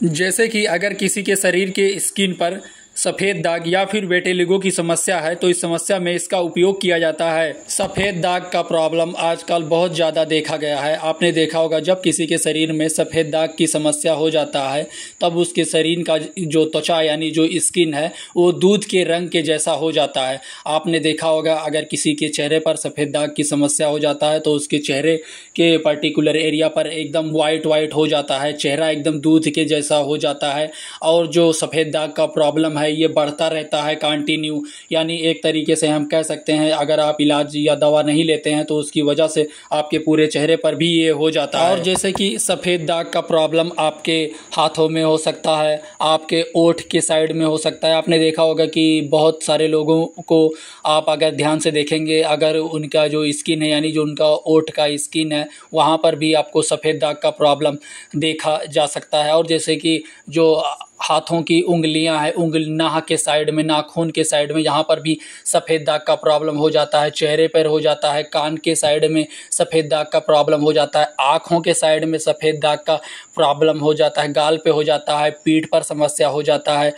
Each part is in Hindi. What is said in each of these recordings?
जैसे कि अगर किसी के शरीर के स्किन पर सफ़ेद दाग या फिर वेटिलिगो की समस्या है तो इस समस्या में इसका उपयोग किया जाता है। सफ़ेद दाग का प्रॉब्लम आजकल बहुत ज़्यादा देखा गया है। आपने देखा होगा जब किसी के शरीर में सफ़ेद दाग की समस्या हो जाता है तब उसके शरीर का जो त्वचा यानी जो स्किन है वो दूध के रंग के जैसा हो जाता है। आपने देखा होगा अगर किसी के चेहरे पर सफ़ेद दाग की समस्या हो जाता है तो उसके चेहरे के पर्टिकुलर एरिया पर एकदम वाइट हो जाता है, चेहरा एकदम दूध के जैसा हो जाता है। और जो सफ़ेद दाग का प्रॉब्लम है ये बढ़ता रहता है कंटिन्यू, यानी एक तरीके से हम कह सकते हैं अगर आप इलाज या दवा नहीं लेते हैं तो उसकी वजह से आपके पूरे चेहरे पर भी ये हो जाता है। और जैसे कि सफ़ेद दाग का प्रॉब्लम आपके हाथों में हो सकता है, आपके ओठ के साइड में हो सकता है। आपने देखा होगा कि बहुत सारे लोगों को आप अगर ध्यान से देखेंगे अगर उनका जो स्किन है यानी जो उनका ओठ का स्किन है वहाँ पर भी आपको सफ़ेद दाग का प्रॉब्लम देखा जा सकता है। और जैसे कि जो हाथों की उंगलियां हैं, नाक के साइड में, नाखून के साइड में यहाँ पर भी सफ़ेद दाग का प्रॉब्लम हो जाता है। चेहरे पर हो जाता है, कान के साइड में सफ़ेद दाग का प्रॉब्लम हो जाता है, आँखों के साइड में सफ़ेद दाग का प्रॉब्लम हो जाता है, गाल पे हो जाता है, पीठ पर समस्या हो जाता है,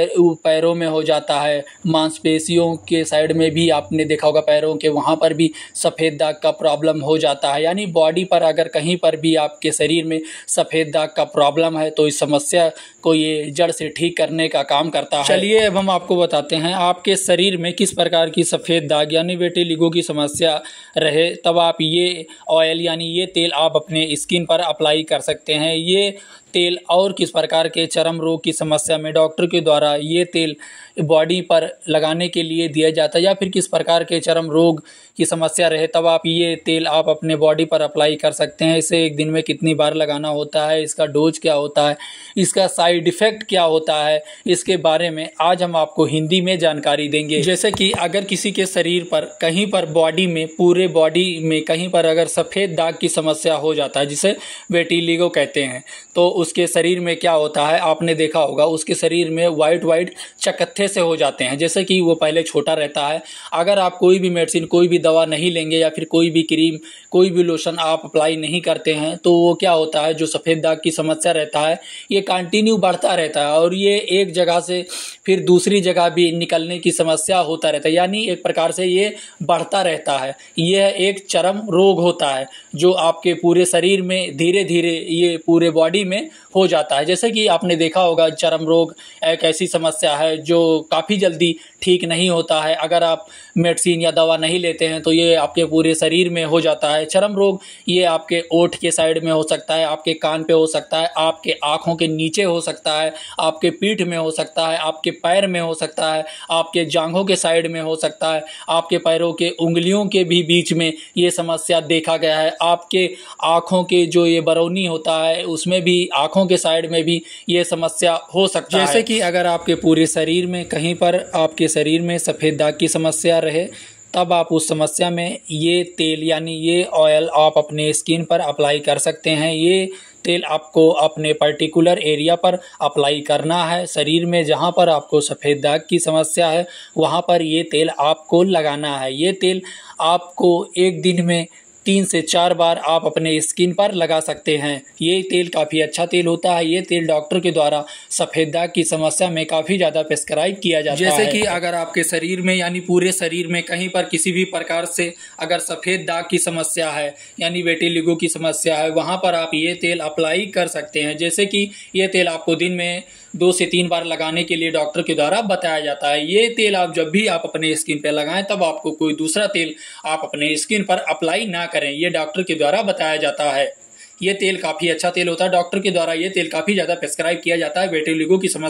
पैरों में हो जाता है, मांसपेशियों के साइड में भी आपने देखा होगा पैरों के वहाँ पर भी सफ़ेद दाग का प्रॉब्लम हो जाता है। यानी बॉडी पर अगर कहीं पर भी आपके शरीर में सफ़ेद दाग का प्रॉब्लम है तो इस समस्या को ये जड़ से ठीक करने का काम करता है। चलिए अब हम आपको बताते हैं आपके शरीर में किस प्रकार की सफ़ेद दाग यानी वेटिलिगो की समस्या रहे तब आप ये ऑयल यानी ये तेल आप अपने स्किन पर अप्लाई कर सकते हैं। ये तेल और किस प्रकार के चर्म रोग की समस्या में डॉक्टर के द्वारा ये तेल बॉडी पर लगाने के लिए दिया जाता है या फिर किस प्रकार के चर्म रोग की समस्या रहे तब आप ये तेल आप अपने बॉडी पर अप्लाई कर सकते हैं। इसे एक दिन में कितनी बार लगाना होता है, इसका डोज क्या होता है, इसका साइड इफ़ेक्ट क्या होता है, इसके बारे में आज हम आपको हिंदी में जानकारी देंगे। जैसे कि अगर किसी के शरीर पर कहीं पर बॉडी में, पूरे बॉडी में कहीं पर अगर सफ़ेद दाग की समस्या हो जाता है जिसे वेटिलिगो कहते हैं तो उसके शरीर में क्या होता है आपने देखा होगा उसके शरीर में वाइट चकत्थे से हो जाते हैं। जैसे कि वो पहले छोटा रहता है, अगर आप कोई भी मेडिसिन, कोई भी दवा नहीं लेंगे या फिर कोई भी क्रीम, कोई भी लोशन आप अप्लाई नहीं करते हैं तो वो क्या होता है जो सफ़ेद दाग की समस्या रहता है ये कंटिन्यू बढ़ता रहता है और ये एक जगह से फिर दूसरी जगह भी निकलने की समस्या होता रहता है। यानी एक प्रकार से ये बढ़ता रहता है। यह एक चर्म रोग होता है जो आपके पूरे शरीर में धीरे धीरे ये पूरे बॉडी में हो जाता है। जैसे कि आपने देखा होगा चर्म रोग एक ऐसी समस्या है जो काफ़ी जल्दी ठीक नहीं होता है। अगर आप मेडिसिन या दवा नहीं लेते हैं तो ये आपके पूरे शरीर में हो जाता है। चर्म रोग ये आपके ओठ के साइड में हो सकता है, आपके कान पे हो सकता है, आपके आँखों के नीचे हो सकता है, आपके पीठ में हो सकता है, आपके पैर में हो सकता है, आपके जांघों के साइड में हो सकता है, आपके पैरों के उंगलियों के भी बीच में ये समस्या देखा गया है। आपके आँखों के जो ये बरौनी होता है उसमें भी, आँखों के साइड में भी ये समस्या हो सकता है। जैसे कि अगर आपके पूरे शरीर में कहीं पर आपके शरीर में सफ़ेद दाग की समस्या रहे तब आप उस समस्या में ये तेल यानी ये ऑयल आप अपने स्किन पर अप्लाई कर सकते हैं। ये तेल आपको अपने पर्टिकुलर एरिया पर अप्लाई करना है। शरीर में जहाँ पर आपको सफ़ेद दाग की समस्या है वहाँ पर ये तेल आपको लगाना है। ये तेल आपको एक दिन में 3 से 4 बार आप अपने स्किन पर लगा सकते हैं। ये तेल काफ़ी अच्छा तेल होता है। ये तेल डॉक्टर के द्वारा सफ़ेद दाग की समस्या में काफ़ी ज़्यादा प्रिस्क्राइब किया जाता है। जैसे कि अगर आपके शरीर में यानी पूरे शरीर में कहीं पर किसी भी प्रकार से अगर सफ़ेद दाग की समस्या है यानी वेटिलिगो की समस्या है वहाँ पर आप ये तेल अप्लाई कर सकते हैं। जैसे कि ये तेल आपको दिन में 2 से 3 बार लगाने के लिए डॉक्टर के द्वारा बताया जाता है। ये तेल आप जब भी आप अपने स्किन पर लगाएं तब आपको कोई दूसरा तेल आप अपने स्किन पर अप्लाई ना करें, ये डॉक्टर के द्वारा बताया जाता है। ये तेल काफ़ी अच्छा तेल होता है। डॉक्टर के द्वारा ये तेल काफ़ी ज़्यादा प्रिस्क्राइब किया जाता है वेटिलिगो की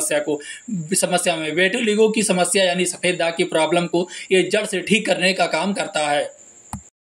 समस्या में। वेटिलिगो की समस्या यानी सफ़ेद दाग की प्रॉब्लम को ये जड़ से ठीक करने का काम करता है।